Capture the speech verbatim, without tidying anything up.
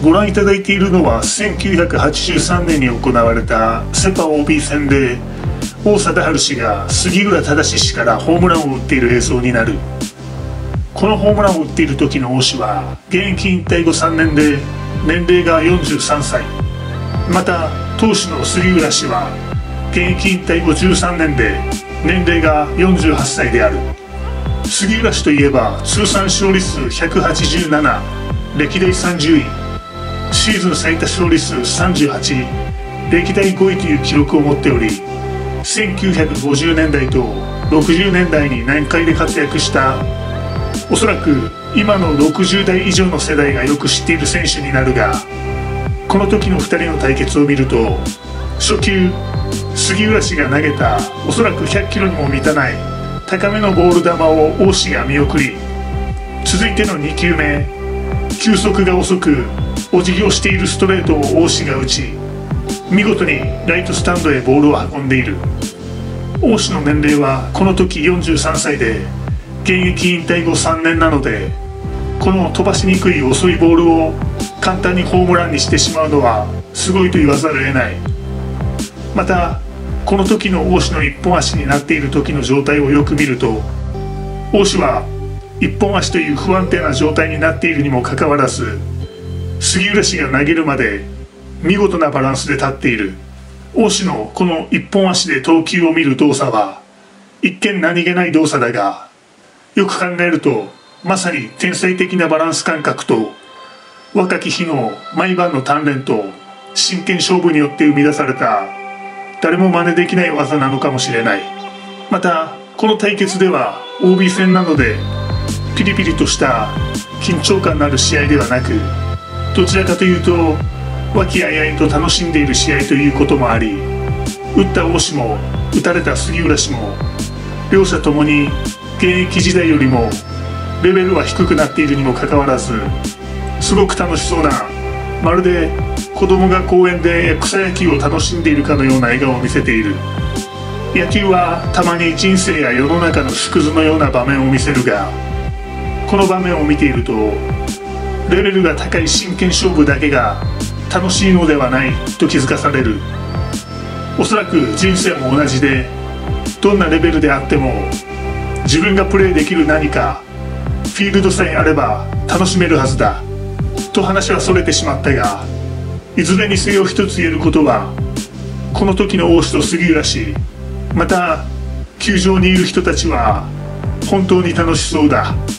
ご覧いただいているのはせんきゅうひゃくはちじゅうさんねんに行われたセ・パ オービー 戦で王貞治氏が杉浦正氏からホームランを打っている映像になる。このホームランを打っている時の王氏は現役引退後さんねんで年齢がよんじゅうさんさい、また投手の杉浦氏は現役引退後じゅうさんねんで年齢がよんじゅうはっさいである。杉浦氏といえば通算勝利数ひゃくはちじゅうなな、歴代さんじゅうい、シーズン最多勝利数さんじゅうはち、歴代ごいという記録を持っており、せんきゅうひゃくごじゅうねんだいとろくじゅうねんだいに南海で活躍した、おそらく今のろくじゅうだい以上の世代がよく知っている選手になるが、この時のふたりの対決を見ると、初球杉浦氏が投げたおそらくひゃっキロにも満たない高めのボール球を王氏が見送り、続いてのにきゅうめ、球速が遅くお辞儀をしているストレートを王氏が打ち、見事にライトスタンドへボールを運んでいる。王氏の年齢はこの時よんじゅうさんさいで現役引退後さんねんなので、この飛ばしにくい遅いボールを簡単にホームランにしてしまうのはすごいと言わざるを得ない。またこの時の王氏の一本足になっている時の状態をよく見ると、王氏は一本足という不安定な状態になっているにもかかわらず、杉浦氏が投げるまで見事なバランスで立っている。王氏のこの一本足で投球を見る動作は一見何気ない動作だが、よく考えるとまさに天才的なバランス感覚と若き日の毎晩の鍛錬と真剣勝負によって生み出された誰も真似できない技なのかもしれない。またこの対決では オービー 戦なのでピリピリとした緊張感のある試合ではなく、どちらかというと和気あいあいと楽しんでいる試合ということもあり、打った王氏も打たれた杉浦氏も両者ともに現役時代よりもレベルは低くなっているにもかかわらず、すごく楽しそうな、まるで子供が公園で草野球を楽しんでいるかのような笑顔を見せている。野球はたまに人生や世の中の縮図のような場面を見せるが、この場面を見ているとレベルが高い真剣勝負だけが楽しいのではないと気づかされる。おそらく人生も同じで、どんなレベルであっても自分がプレーできる何かフィールドさえあれば楽しめるはずだと話はそれてしまったが、いずれにせよ一つ言えることは、この時の王氏と杉浦氏、また球場にいる人たちは本当に楽しそうだ。